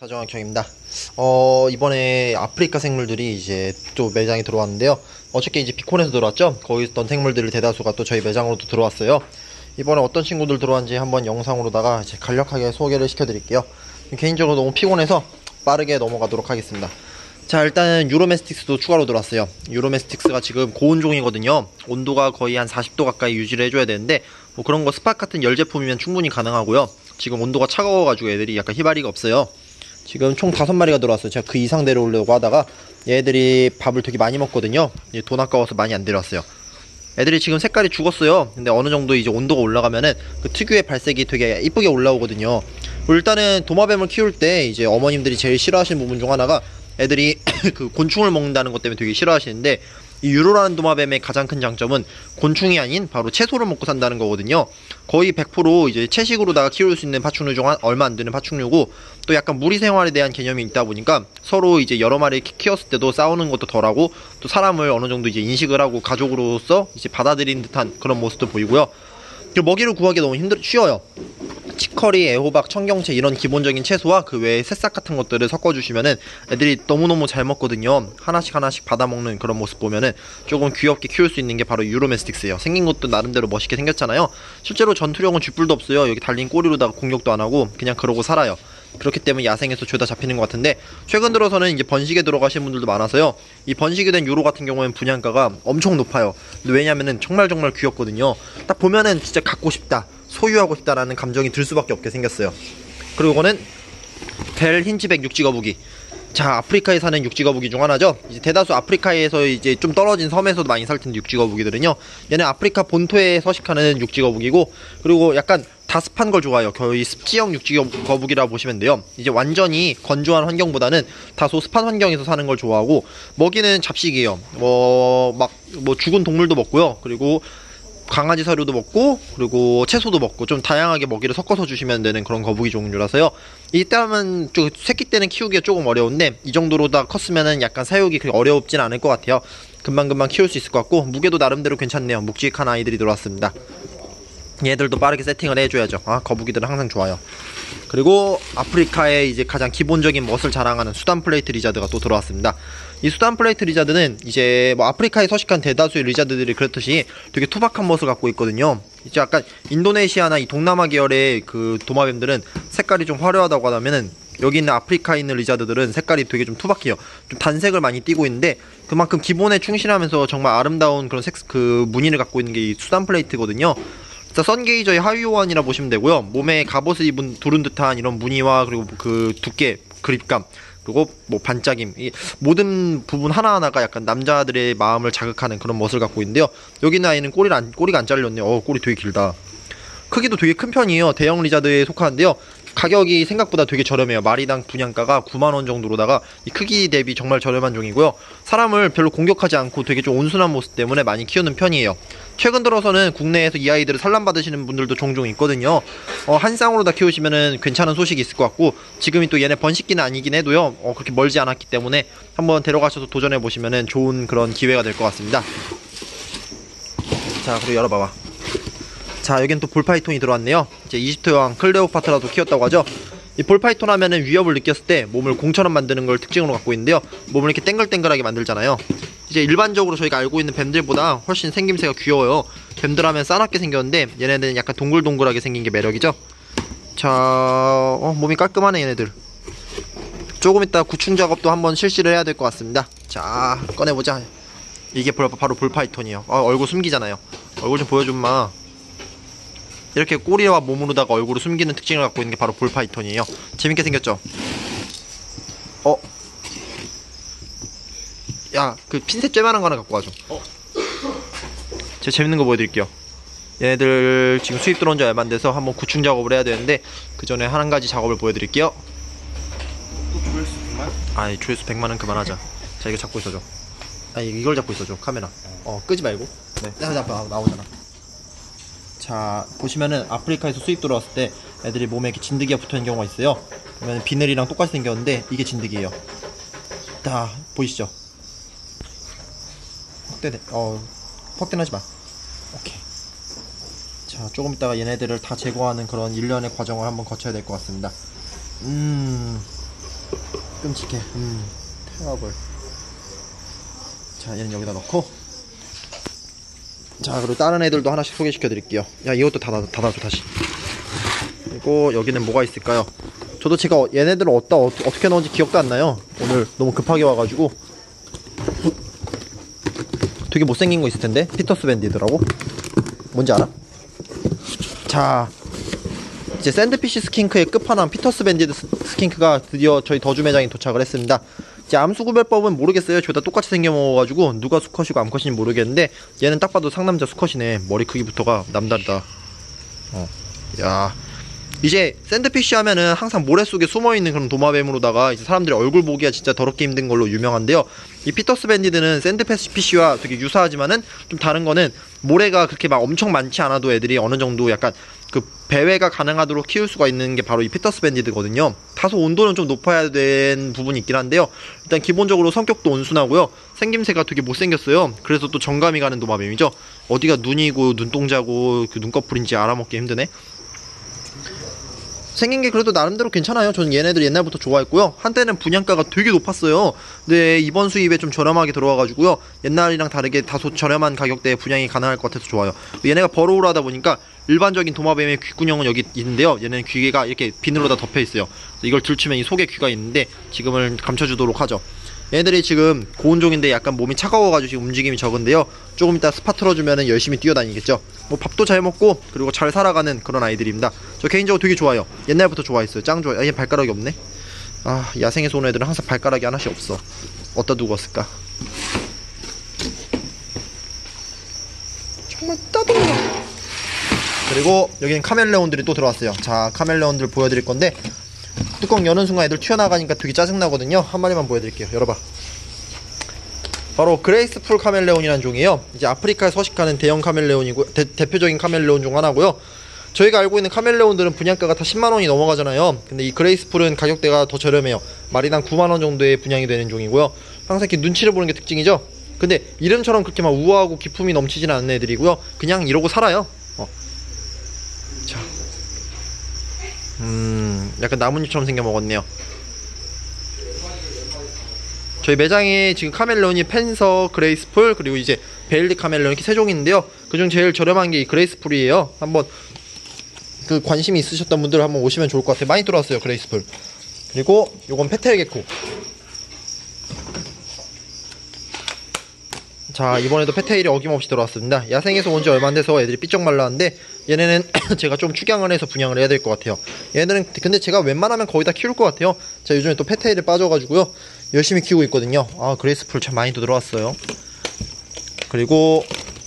다정학형입니다. 이번에 아프리카 생물들이 이제 또 매장에 들어왔는데요. 어저께 이제 비콘에서 들어왔죠? 거기 있던 생물들 대다수가 또 저희 매장으로도 들어왔어요. 이번에 어떤 친구들 들어왔는지 한번 영상으로다가 이제 간략하게 소개를 시켜드릴게요. 개인적으로 너무 피곤해서 빠르게 넘어가도록 하겠습니다. 자, 일단은 유로메스틱스도 추가로 들어왔어요. 유로메스틱스가 지금 고온종이거든요. 온도가 거의 한 40도 가까이 유지를 해줘야 되는데 뭐 그런 거 스팟 같은 열 제품이면 충분히 가능하고요. 지금 온도가 차가워가지고 애들이 약간 희바리가 없어요. 지금 총 5마리가 들어왔어요. 제가 그 이상 데려오려고 하다가 얘들이 밥을 되게 많이 먹거든요. 돈 아까워서 많이 안 데려왔어요. 애들이 지금 색깔이 죽었어요. 근데 어느 정도 이제 온도가 올라가면은 그 특유의 발색이 되게 이쁘게 올라오거든요. 일단은 도마뱀을 키울 때 이제 어머님들이 제일 싫어하시는 부분 중 하나가 애들이 그 곤충을 먹는다는 것 때문에 되게 싫어하시는데, 이 유로라는 도마뱀의 가장 큰 장점은 곤충이 아닌 바로 채소를 먹고 산다는 거거든요. 거의 100% 이제 채식으로다가 키울 수 있는 파충류 중 얼마 안 되는 파충류고, 또 약간 무리 생활에 대한 개념이 있다 보니까 서로 이제 여러 마리 키웠을 때도 싸우는 것도 덜하고, 또 사람을 어느 정도 이제 인식을 하고 가족으로서 이제 받아들이는 듯한 그런 모습도 보이고요. 먹이를 구하기 너무 쉬워요. 치커리, 애호박, 청경채 이런 기본적인 채소와 그 외에 새싹 같은 것들을 섞어주시면은 애들이 너무너무 잘 먹거든요. 하나씩 받아먹는 그런 모습 보면은 조금 귀엽게 키울 수 있는 게 바로 유로메스틱스예요. 생긴 것도 나름대로 멋있게 생겼잖아요. 실제로 전투력은 쥐뿔도 없어요. 여기 달린 꼬리로다가 공격도 안 하고 그냥 그러고 살아요. 그렇기 때문에 야생에서 죄다 잡히는 것 같은데, 최근 들어서는 이제 번식에 들어가시는 분들도 많아서요. 이 번식이 된 유로 같은 경우에는 분양가가 엄청 높아요. 왜냐면은 정말 귀엽거든요. 딱 보면은 진짜 갖고 싶다, 소유하고 싶다라는 감정이 들 수밖에 없게 생겼어요. 그리고 이거는 벨 흰지백 육지거북이. 자, 아프리카에 사는 육지거북이 중 하나죠. 이제 대다수 아프리카에서 이제 좀 떨어진 섬에서도 많이 살 텐데 육지거북이들은요, 얘는 아프리카 본토에 서식하는 육지거북이고, 그리고 약간 다습한 걸 좋아해요. 거의 습지형 육지거북이라고 보시면 돼요. 이제 완전히 건조한 환경보다는 다소 습한 환경에서 사는 걸 좋아하고, 먹이는 잡식이에요. 뭐 죽은 동물도 먹고요. 그리고 강아지 사료도 먹고, 그리고 채소도 먹고, 좀 다양하게 먹이를 섞어서 주시면 되는 그런 거북이 종류라서요. 이때는 좀 새끼 때는 키우기가 조금 어려운데, 이 정도로 다 컸으면은 약간 사육이 그렇게 어렵진 않을 것 같아요. 금방 키울 수 있을 것 같고, 무게도 나름대로 괜찮네요. 묵직한 아이들이 들어왔습니다. 얘들도 빠르게 세팅을 해줘야죠. 거북이들은 항상 좋아요. 그리고 아프리카의 이제 가장 기본적인 멋을 자랑하는 수단 플레이트 리자드가 또 들어왔습니다. 이 수단 플레이트 리자드는 이제 뭐 아프리카에 서식한 대다수의 리자드들이 그렇듯이 되게 투박한 멋을 갖고 있거든요. 이제 약간 인도네시아나 이 동남아 계열의 그 도마뱀들은 색깔이 좀 화려하다고 하다면은, 여기 있는 아프리카에 있는 리자드들은 색깔이 되게 좀 투박해요. 좀 단색을 많이 띠고 있는데, 그만큼 기본에 충실하면서 정말 아름다운 그런 그 무늬를 갖고 있는 게 이 수단 플레이트거든요. 선게이저의 하위호환이라 보시면 되고요. 몸에 갑옷을 두른 듯한 이런 무늬와, 그리고 그 두께, 그립감, 그리고 뭐 반짝임, 이 모든 부분 하나하나가 약간 남자들의 마음을 자극하는 그런 멋을 갖고 있는데요. 여기 있는 아이는 꼬리가 안 잘렸네요. 꼬리 되게 길다. 크기도 되게 큰 편이에요. 대형 리자드에 속하는데요. 가격이 생각보다 되게 저렴해요. 마리당 분양가가 9만원 정도로다가 이 크기 대비 정말 저렴한 종이고요. 사람을 별로 공격하지 않고 되게 좀 온순한 모습 때문에 많이 키우는 편이에요. 최근 들어서는 국내에서 이 아이들을 산란받으시는 분들도 종종 있거든요. 한 쌍으로 다 키우시면은 괜찮은 소식이 있을 것 같고, 지금이 또 얘네 번식기는 아니긴 해도요, 그렇게 멀지 않았기 때문에 한번 데려가셔서 도전해 보시면은 좋은 그런 기회가 될 것 같습니다. 자, 그리고 열어봐봐. 자, 여긴 또 볼파이톤이 들어왔네요. 이제 이집트 여왕 클레오파트라도 키웠다고 하죠. 이 볼파이톤 하면은 위협을 느꼈을 때 몸을 공처럼 만드는 걸 특징으로 갖고 있는데요. 몸을 이렇게 땡글땡글하게 만들잖아요. 이제 일반적으로 저희가 알고 있는 뱀들보다 훨씬 생김새가 귀여워요. 뱀들 하면 싸납게 생겼는데, 얘네들은 약간 동글동글하게 생긴 게 매력이죠. 자, 몸이 깔끔하네 얘네들. 조금 이따 구충 작업도 한번 실시를 해야 될 것 같습니다. 자, 꺼내보자. 이게 바로 볼파이톤이에요. 얼굴 숨기잖아요. 얼굴 좀 보여줌마. 이렇게 꼬리와 몸으로다가 얼굴을 숨기는 특징을 갖고 있는 게 바로 볼파이톤이에요. 재밌게 생겼죠? 야, 그 핀셋 쬐만한 거 하나 갖고 와줘. 제가 재밌는 거 보여드릴게요. 얘네들 지금 수입 들어온 지 얼마 안 돼서 한번 구충 작업을 해야 되는데, 그 전에 한 가지 작업을 보여드릴게요. 조회수 100만? 조회수 100만은 그만하자. 자, 이거 잡고 있어줘. 이걸 잡고 있어줘, 카메라. 끄지 말고. 네, 나오잖아. 자, 보시면은 아프리카에서 수입 들어왔을 때 애들이 몸에 이렇게 진드기가 붙어있는 경우가 있어요. 그러면 비늘이랑 똑같이 생겼는데 이게 진드기예요. 다 보이시죠? 확대하지 마. 오케이. 자, 조금 있다가 얘네들을 다 제거하는 그런 일련의 과정을 한번 거쳐야 될 것 같습니다. 끔찍해. 테러블. 자, 얘는 여기다 넣고. 자, 그리고 다른 애들도 하나씩 소개시켜 드릴게요. 야, 이것도 닫아줘 다시. 그리고 여기는 뭐가 있을까요? 저도 제가 얘네들을 어떻게 넣은지 기억도 안 나요. 오늘 너무 급하게 와가지고. 되게 못생긴 거 있을 텐데. 피터스 밴디드라고. 뭔지 알아? 자, 이제 샌드피쉬 스킨크의 끝판왕 피터스 밴디드 스킨크가 드디어 저희 더주 매장에 도착을 했습니다. 이제 암수 구별법은 모르겠어요. 저희 다 똑같이 생겨먹어가지고 누가 수컷이고 암컷인지 모르겠는데, 얘는 딱 봐도 상남자 수컷이네. 머리 크기부터가 남다르다. 야, 이제 샌드피쉬 하면은 항상 모래 속에 숨어있는 그런 도마뱀으로다가 이제 사람들이 얼굴 보기가 진짜 더럽게 힘든 걸로 유명한데요. 이 피터스 밴디드는 샌드피쉬와 되게 유사하지만은 좀 다른 거는 모래가 그렇게 막 엄청 많지 않아도 애들이 어느 정도 약간 그 배회가 가능하도록 키울 수가 있는 게 바로 이 피터스 밴디드거든요. 다소 온도는 좀 높아야 되는 부분이 있긴 한데요. 일단 기본적으로 성격도 온순하고요. 생김새가 되게 못생겼어요. 그래서 또 정감이 가는 도마뱀이죠. 어디가 눈이고 눈동자고 그 눈꺼풀인지 알아먹기 힘드네. 생긴 게 그래도 나름대로 괜찮아요. 저는 얘네들 옛날부터 좋아했고요. 한때는 분양가가 되게 높았어요. 근데 이번 수입에 좀 저렴하게 들어와가지고요. 옛날이랑 다르게 다소 저렴한 가격대에 분양이 가능할 것 같아서 좋아요. 얘네가 버로우를 하다 보니까 일반적인 도마뱀의 귓구녕은 여기 있는데요. 얘는 귀가 이렇게 비늘로 다 덮여 있어요. 이걸 들추면 이 속에 귀가 있는데 지금은 감춰주도록 하죠. 얘네들이 지금 고온종인데 약간 몸이 차가워가지고 지금 움직임이 적은데요. 조금 이따 스파 틀어주면 열심히 뛰어다니겠죠. 뭐 밥도 잘 먹고 그리고 잘 살아가는 그런 아이들입니다. 저 개인적으로 되게 좋아요. 옛날부터 좋아했어요. 짱 좋아요. 얘 발가락이 없네. 아, 야생에서 오는 애들은 항상 발가락이 하나씩 없어. 어디다 두고 왔을까? 정말 따뜻해. 그리고 여기는 카멜레온들이 또 들어왔어요. 자, 카멜레온들 보여드릴 건데, 뚜껑 여는 순간 애들 튀어나가니까 되게 짜증나거든요. 한 마리만 보여드릴게요. 열어봐. 바로 그레이스풀 카멜레온이라는 종이에요. 이제 아프리카에 서식하는 대형 카멜레온이고 대표적인 카멜레온 중 하나고요. 저희가 알고 있는 카멜레온들은 분양가가 다 10만원이 넘어가잖아요. 근데 이 그레이스풀은 가격대가 더 저렴해요. 마리당 9만원 정도에 분양이 되는 종이고요. 항상 이렇게 눈치를 보는 게 특징이죠. 근데 이름처럼 그렇게 막 우아하고 기품이 넘치지는 않는 애들이고요. 그냥 이러고 살아요. 자, 약간 나뭇잎처럼 생겨 먹었네요. 저희 매장에 지금 카멜레온이 펜서, 그레이스풀, 그리고 이제 베일리 카멜레온 이렇게 세 종이 있는데요. 그중 제일 저렴한 게 이 그레이스풀이에요. 한번 그 관심이 있으셨던 분들 한번 오시면 좋을 것 같아요. 많이 들어왔어요, 그레이스풀. 그리고 요건 페테일 게코. 자, 이번에도 페테일이 어김없이 들어왔습니다. 야생에서 온 지 얼마 안 돼서 애들이 삐쩍 말랐는데, 얘네는 제가 좀 축양을 해서 분양을 해야 될 것 같아요. 얘네들은 근데 제가 웬만하면 거의 다 키울 것 같아요. 자, 요즘에 또 페테일에 빠져가지고요. 열심히 키우고 있거든요. 아, 그레이스풀 참 많이 또 들어왔어요. 그리고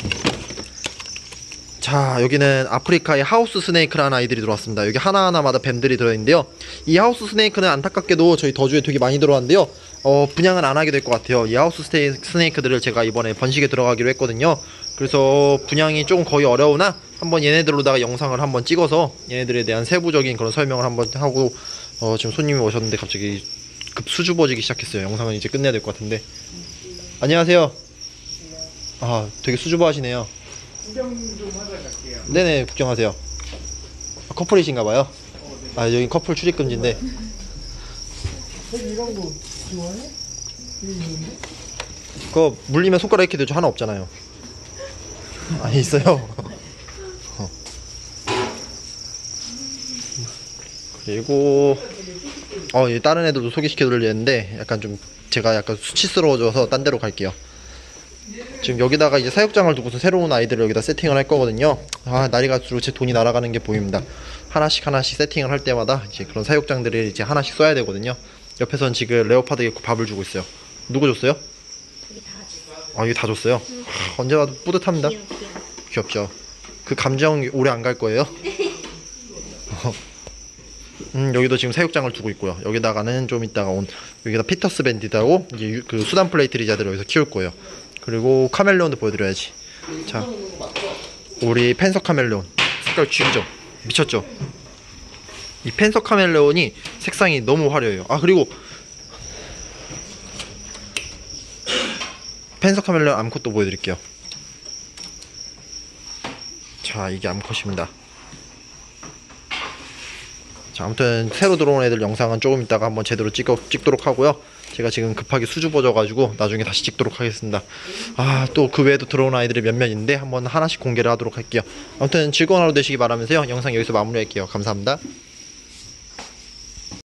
자, 여기는 아프리카의 하우스 스네이크라는 아이들이 들어왔습니다. 여기 하나하나마다 뱀들이 들어있는데요. 이 하우스 스네이크는 안타깝게도 저희 더주에 되게 많이 들어왔는데요. 분양은 안 하게 될 것 같아요. 이 하우스 스네이크들을 제가 이번에 번식에 들어가기로 했거든요. 그래서 분양이 조금 거의 어려우나 한번 얘네들로다가 영상을 한번 찍어서 얘네들에 대한 세부적인 그런 설명을 한번 하고, 지금 손님이 오셨는데 갑자기 급 수줍어지기 시작했어요. 영상은 이제 끝내야 될 것 같은데. 안녕하세요. 아, 되게 수줍어 하시네요. 구경 좀 하러 갈게요. 네네, 구경하세요. 커플이신가봐요. 아, 여기 커플 출입 금지인데. 이런 거 좋아해? 이거 있는데? 그거 물리면 손가락 이렇게 되죠. 하나 없잖아요. 아니, 있어요. 그리고 다른 애들도 소개시켜드릴 했는데 약간 좀 제가 약간 수치스러워져서 딴 데로 갈게요. 지금 여기다가 이제 사육장을 두고서 새로운 아이들을 여기다 세팅을 할 거거든요. 아, 날이 갈수록 제 돈이 날아가는 게 보입니다. 하나씩 세팅을 할 때마다 이제 그런 사육장들을 이제 하나씩 써야 되거든요. 옆에선 지금 레오파드에 밥을 주고 있어요. 누구 줬어요? 여기 다 줬어. 아, 이게 다 줬어요? 언제 와도 뿌듯합니다. 귀엽죠? 그 감정 오래 안 갈 거예요? 여기도 지금 사육장을 두고 있고요. 여기다가는 좀 이따가 여기다 피터스 밴디드하고 이제 그 수단 플레이트 리자드를 여기서 키울 거예요. 그리고 카멜레온도 보여드려야지. 자, 우리 펜서 카멜레온 색깔 죽이죠? 미쳤죠? 이 펜서 카멜레온이 색상이 너무 화려해요. 아, 그리고 펜서 카멜레온 암컷도 보여드릴게요. 자, 이게 암컷입니다. 자, 아무튼 새로 들어온 애들 영상은 조금 이따가 한번 제대로 찍도록 하고요. 제가 지금 급하게 수줍어져가지고 나중에 다시 찍도록 하겠습니다. 아, 또 그 외에도 들어온 아이들이 몇몇 있는데 한번 하나씩 공개를 하도록 할게요. 아무튼 즐거운 하루 되시기 바라면서요. 영상 여기서 마무리할게요. 감사합니다.